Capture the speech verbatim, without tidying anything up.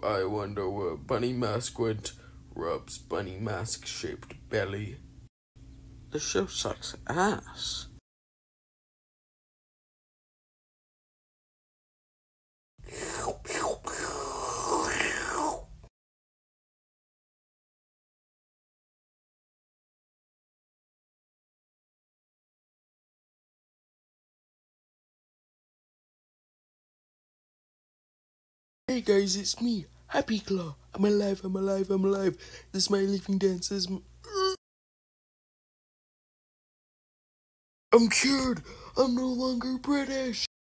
I wonder where Bunny Mask went. Rubs Bunny Mask-shaped belly. The show sucks ass. Hey guys, it's me, Happy Claw. I'm alive, I'm alive, I'm alive. This is my living dance. This is m- I'm cured. I'm no longer British.